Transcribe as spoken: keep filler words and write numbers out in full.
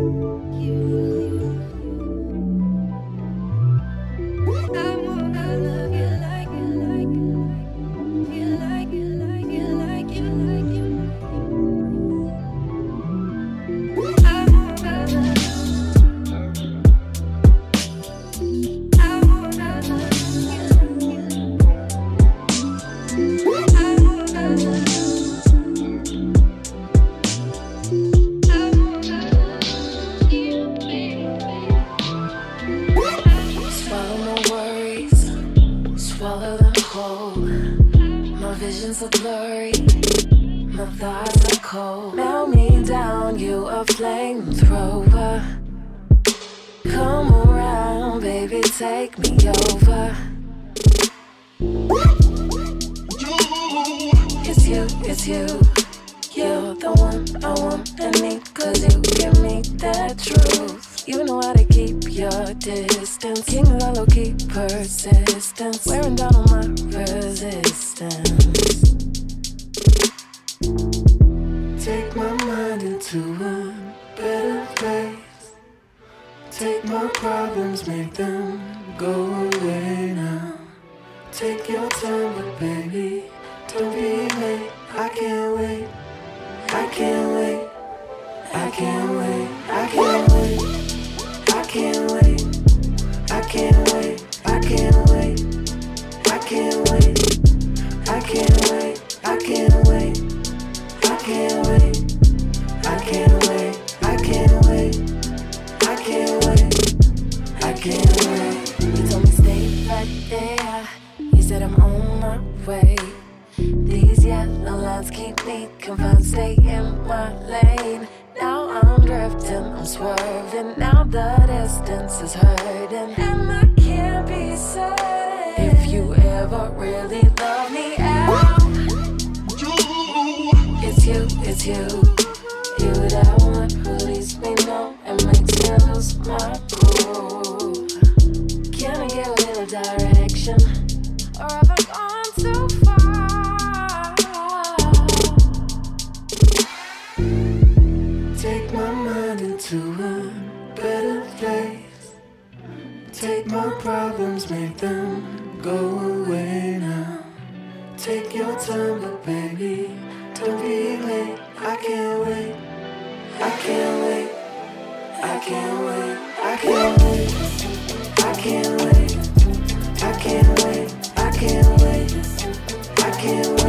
visions are blurry, my thoughts are cold. Melt me down, you a flamethrower. Come around, baby, take me over. It's you, it's you. You're the one I want and need, 'cause you give me that truth. You know how to keep your distance. King of the low, keep persistence. Wearing down on my resistance. Take my mind into a better place. Take my problems, make them go away now. Take your time, but baby, don't be late. I can't wait, I can't wait, I can't wait, I can't wait, I can't wait, I can't wait, I can't wait, I can't wait, I can't wait, I can't wait, I can't wait, I can't wait, I can't wait, I can't wait, I can't wait. You told me stay right there. You said I'm on my way. These yellow lines keep me confined, stay in my lane. Now I'm drifting, I'm swerving. Now the distance is hurting, and I can't be certain if you ever really love me out. It's you, it's you. You that one who leaves me numb and makes me lose my cool. Can I get a little direction, or have I gone too far? Take my mind into a better place. Take my problems, make them go away now. Take your time, but baby, don't be late. I can't wait, I can't wait, I can't wait, I can't wait, I can't wait, I can't wait, I can't wait, I can't wait.